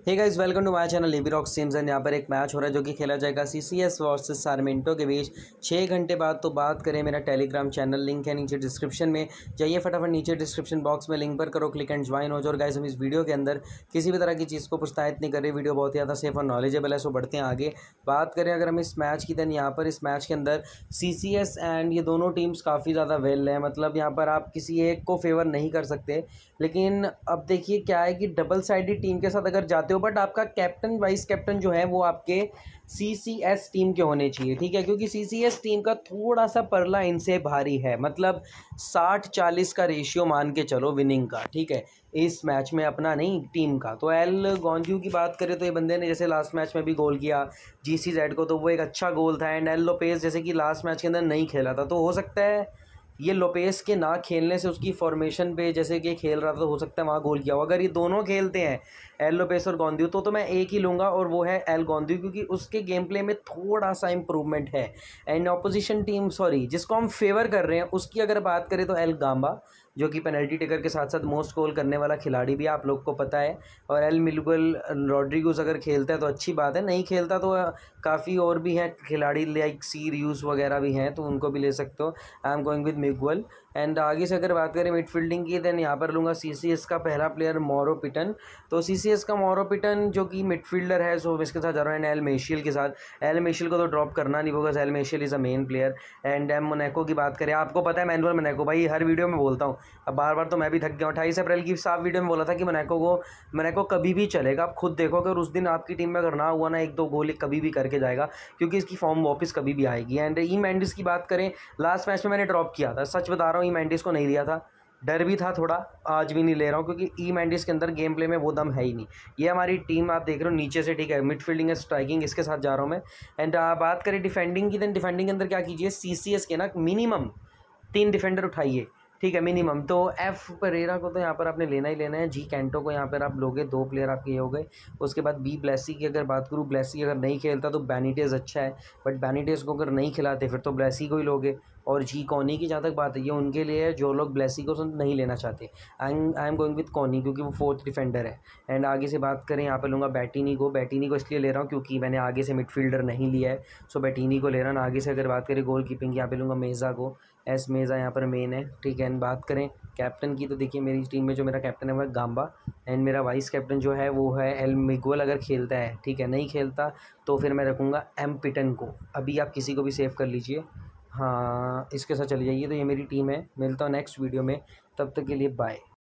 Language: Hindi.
Hey guys, welcome to my channel Levi Rock Sims. And यहाँ पर एक मैच हो रहा है जो कि खेला जाएगा सीसीएस वर्सेस सारमेंटो के बीच 6 घंटे बाद। तो बात करें, मेरा टेलीग्राम चैनल लिंक है नीचे डिस्क्रिप्शन में, जाइए फटाफट नीचे डिस्क्रिप्शन बॉक्स में लिंक पर करो क्लिक एंड ज्वाइन हो जाओ। और गाइस, हम इस वीडियो के अंदर किसी भी तरह की चीज़ को प्रोत्साहित नहीं कर रहे, वीडियो बहुत ही ज़्यादा सेफ और नॉलेजेबल है। सो बढ़ते हैं आगे। बात करें अगर हम इस मैच की, देन यहाँ पर इस मैच के अंदर सीसीएस एंड ये दोनों टीम्स काफ़ी ज़्यादा वेल है। मतलब यहाँ पर आप किसी एक को फेवर नहीं कर सकते, लेकिन अब देखिए क्या है कि डबल साइडेड टीम के साथ अगर जाते हो, बट आपका कैप्टन वाइस कैप्टन जो है वो आपके सीसीएस टीम के होने चाहिए, ठीक है, क्योंकि सीसीएस टीम का थोड़ा सा परला इनसे भारी है। मतलब 60-40 का रेशियो मान के चलो विनिंग का, ठीक है, इस मैच में अपना नहीं टीम का। तो एल गॉन्ज्यू की बात करें तो ये बंदे ने जैसे लास्ट मैच में भी गोल किया जीसीजेड को, तो वो एक अच्छा गोल था। एंड एल लोपेज जैसे कि लास्ट मैच के अंदर नहीं खेला था, तो हो सकता है ये लोपेस के ना खेलने से उसकी फॉर्मेशन पे जैसे कि खेल रहा था, तो हो सकता है वहाँ गोल किया हो। अगर ये दोनों खेलते हैं एल लोपेस और गोंद्यू, तो मैं एक ही लूँगा और वो है एल गोंद्यू, क्योंकि उसके गेम प्ले में थोड़ा सा इंप्रूवमेंट है। एंड ऑपोजिशन टीम, सॉरी, जिसको हम फेवर कर रहे हैं उसकी अगर बात करें तो एल गाम्बा, जो कि पेनल्टी टेकर के साथ साथ मोस्ट गोल करने वाला खिलाड़ी भी आप लोग को पता है। और एल मिलुगल रॉड्रिगोस अगर खेलता है तो अच्छी बात है, नहीं खेलता तो काफ़ी और भी हैं खिलाड़ी, लाइक सीरियस वगैरह भी हैं, तो उनको भी ले सकते हो। I am going with Miguel. And आगे से अगर बात करें मिडफील्डिंग की, देन यहाँ पर लूँगा सीसीएस का पहला प्लेयर मौरो पिटन। तो सीसीएस का मौरो पिटन जो कि मिडफील्डर है, सो इसके साथ जा रहा हूँ। एंड एल मेशियल के साथ, एल मेशियल को तो ड्रॉप करना नहीं होगा, एल मेशियल is a main player. And एम मोनाको की बात करें, आपको पता है मैनुअल मोनाको, भाई हर वीडियो में बोलता हूँ, अब बार बार तो मैं भी थक गया हूँ। 28 अप्रैल की साफ वीडियो में बोला था कि मोनाको कभी भी चलेगा, आप खुद देखो, अगर उस दिन आपकी टीम में अगर ना हुआ ना 1-2 गोल कभी भी करके जाएगा, क्योंकि इसकी फॉर्म वापस कभी भी आएगी। एंड ई मैंडिस की बात करें, लास्ट मैच में मैंने ड्रॉप किया था, सच बता रहा हूँ, ई मैंडिस को नहीं लिया था, डर भी था थोड़ा, आज भी नहीं ले रहा हूँ, क्योंकि ई मैंडिस के अंदर गेम प्ले में वो दम है ही नहीं। ये हमारी टीम आप देख रहे हो नीचे से, ठीक है, मिडफील्डिंग है, स्ट्राइकिंग, इसके साथ जा रहा हूँ मैं। एंड बात करें डिफेंडिंग की, देन डिफेंडिंग के अंदर क्या कीजिए, सीसीएस के ना मिनिमम 3 डिफेंडर उठाइए, ठीक है, मिनिमम। तो एफ परेरा को तो यहाँ पर आपने लेना ही लेना है, जी कैंटो को यहाँ पर आप लोगे, 2 प्लेयर आपके ये हो गए। उसके बाद बी ब्लेसी की अगर बात करूँ, ब्लेसी अगर नहीं खेलता तो बैनिटेज अच्छा है, बट बैनिटेज को अगर नहीं खिलाते फिर तो ब्लेसी को ही लोगे। और जी कॉनी की जहाँ तक बात है, ये उनके लिए है जो लोग ब्लेसी को नहीं लेना चाहते। I am going with Connie, क्योंकि वो 4th डिफेंडर है। एंड आगे से बात करें, यहाँ पर लूँगा बैटिनी को इसलिए ले रहा हूँ क्योंकि मैंने आगे से मिडफील्डर नहीं लिया है, सो बैटिनी को ले रहा हूँ। आगे से अगर बात करें गोल कीपिंग, यहाँ पे लूँगा मेज़ा को, एस मेज़ा यहाँ पर मेन है, ठीक है। एंड बात करें कैप्टन की, तो देखिए मेरी टीम में जो मेरा कैप्टन है वो है गाम्बा। एंड मेरा वाइस कैप्टन जो है वो है एल मिगुएल, अगर खेलता है, ठीक है, नहीं खेलता तो फिर मैं रखूँगा एम पिटन को। अभी आप किसी को भी सेव कर लीजिए, हाँ, इसके साथ चली जाइए। तो ये मेरी टीम है, मिलता हूँ नेक्स्ट वीडियो में, तब तक के लिए बाय।